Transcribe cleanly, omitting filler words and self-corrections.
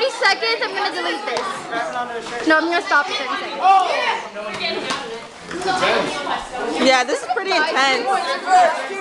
30 seconds, I'm gonna delete this. No, I'm gonna stop at 30 seconds. Yeah, this is pretty intense.